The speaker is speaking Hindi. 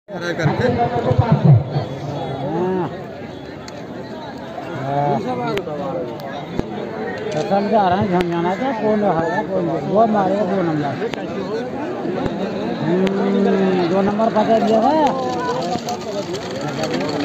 करके जा रहा है झंझाना था कौन रहा कौन वो मारेगा 2 नंबर 2 नंबर पकड़ लिया है।